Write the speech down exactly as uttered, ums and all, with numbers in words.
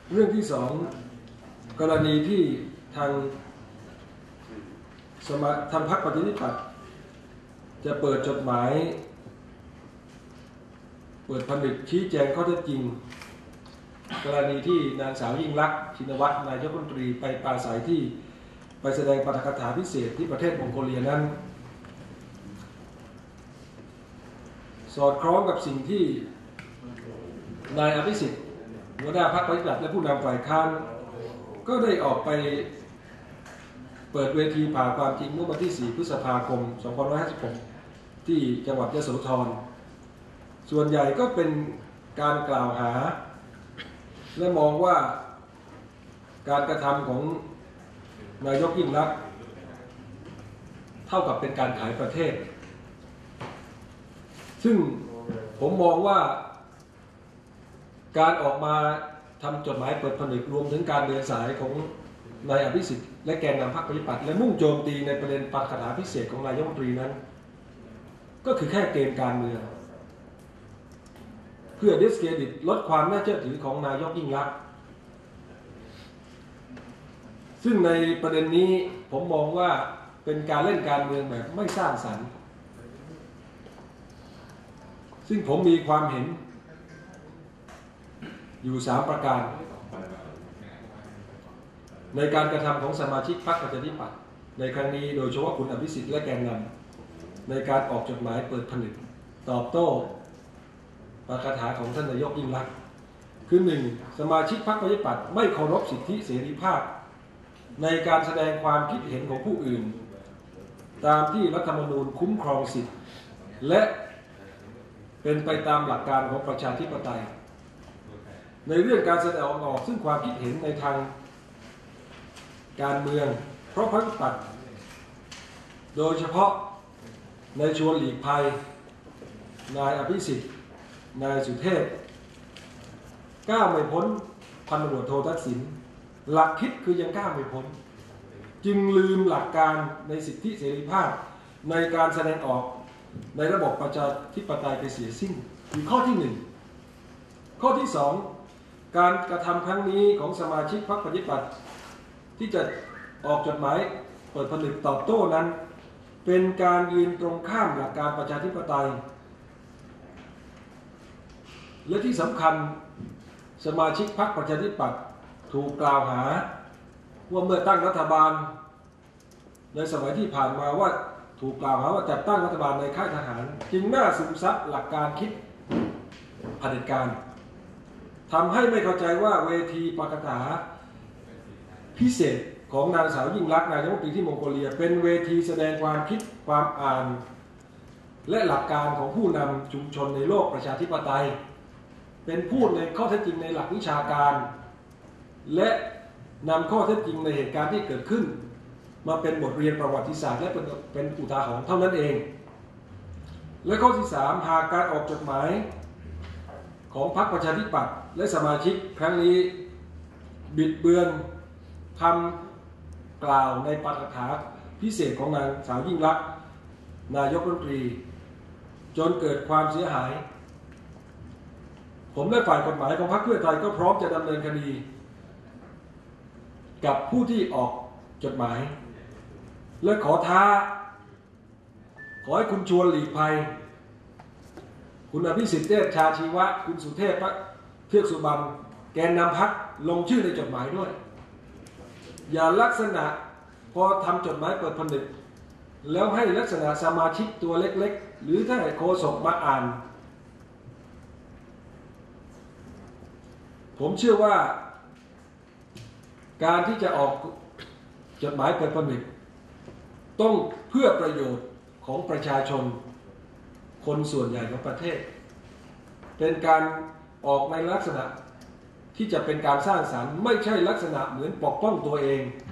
เรื่องที่สองกรณีที่ทางสมาทางพรรคประชาธิปัตย์จะเปิดจดหมายเปิดผนึกชี้แจงข้อเท็จจริงกรณีที่นางสาวยิ่งลักษณ์ชินวัตรนายกรัฐมนตรีไปปราศัยที่ไปแสดงปาฐกถาพิเศษที่ประเทศมองโกเลียนั้นสอดคล้องกับสิ่งที่นายอภิสิทธิ์หัวหน้าพรรคประชาธิปัตย์และผู้นำฝ่ายค้านก็ได้ออกไปเปิดเวทีผ่าความจริงเมื่อวันที่สี่พฤษภาคมสองพันห้าร้อยห้าสิบหกที่จังหวัดยโสธรส่วนใหญ่ก็เป็นการกล่าวหาและมองว่าการกระทำของนายกยิ่งลักษณ์เท่ากับเป็นการขายประเทศซึ่งผมมองว่าการออกมาทำจดหมายเปิดผนึกรวมถึงการเดินสายของนายอภิสิทธิ์และแกนนำพรรคประชาธิปัตย์และมุ่งโจมตีในประเด็นปาฐกถาพิเศษของนายกรัฐมนตรีนั้นก็คือแค่เกมการเมืองเพื่อดิสเครดิตลดความน่าเชื่อถือของนายกยิ่งลักษณ์ซึ่งในประเด็นนี้ผมมองว่าเป็นการเล่นการเมืองแบบไม่สร้างสรรค์ซึ่งผมมีความเห็นอยู่สามประการในการกระทำของสมาชิกพรรคประชาธิปัตย์ในครั้งนี้โดยเฉพาะคุณอภิสิทธิ์และแกนนำในการออกจดหมายเปิดผนึกตอบโต้ปาฐกถาของท่านนายกยิ่งลักษณ์คือหนึ่งสมาชิกพรรคประชาธิปัตย์ไม่เคารพสิทธิเสรีภาพในการแสดงความคิดเห็นของผู้อื่นตามที่รัฐธรรมนูญคุ้มครองสิทธิและเป็นไปตามหลักการของประชาธิปไตยในเรื่องการแสดงออกซึ่งความคิดเห็นในทางการเมืองเพราะพรรคประชาธิปัตย์โดยเฉพาะนายชวนหลีกภัยนายอภิสิทธิ์นายสุเทพก้าวไม่พ้นพันตำรวจโททักษิณหลักคิดคือยังก้าวไม่พ้นจึงลืมหลักการในสิทธิเสรีภาพในการแสดงออกในระบบประชาธิปไตยไปเสียสิ้นคือข้อที่หนึ่งข้อที่สองการกระทำครั้งนี้ของสมาชิกพรรคประชาธิปัตย์ที่จะออกจดหมายเปิดผนึกตอบโต้นั้นเป็นการยืนตรงข้ามหลักการประชาธิปไตยและที่สำคัญสมาชิกพรรคประชาธิปัตย์ถูกกล่าวหาว่าเมื่อตั้งรัฐบาลในสมัยที่ผ่านมาว่าถูกกล่าวหาว่าจัดตั้งรัฐบาลในค่ายทหารจึงน่าซึมซับหลักการคิดเผด็จการทำให้ไม่เข้าใจว่าเวทีปาฐกถาพิเศษของนางสาวยิ่งลักษณ์นายกรัฐมนตรีที่มองโกเลียเป็นเวทีแสดงความคิดความอ่านและหลักการของผู้นำชุมชนในโลกประชาธิปไตยเป็นพูดในข้อเท็จจริงในหลักวิชาการและนำข้อเท็จจริงในเหตุการณ์ที่เกิดขึ้นมาเป็นบทเรียนประวัติศาสตร์และเป็นเป็นอุทาหรณ์เท่านั้นเองและข้อที่สามหากการออกจดหมายของพรรคประชาธิปัตย์และสมาชิกครั้งนี้บิดเบือนคำกล่าวในปาฐกถาพิเศษของนางสาวยิ่งลักษณ์นายกรัฐมนตรีจนเกิดความเสียหายผมและฝ่ายกฎหมายของพรรคเพื่อไทยก็พร้อมจะดำเนินคดีกับผู้ที่ออกจดหมายและขอท้าขอให้คุณชวนหลีกภัยคุณอภิสิทธิ์เตชะชีวะคุณสุเทพเทือกสุบรรณแกนนำพรรคลงชื่อในจดหมายด้วยอย่าลักษณะพอทำจดหมายเปิดผนึกแล้วให้ลักษณะสมาชิกตัวเล็กๆหรือถ้าโฆษกมาอ่านผมเชื่อว่าการที่จะออกจดหมายเปิดผนึกต้องเพื่อประโยชน์ของประชาชนคนส่วนใหญ่ของประเทศเป็นการออกในลักษณะที่จะเป็นการสร้างสรรค์ไม่ใช่ลักษณะเหมือนปกป้องตัวเอง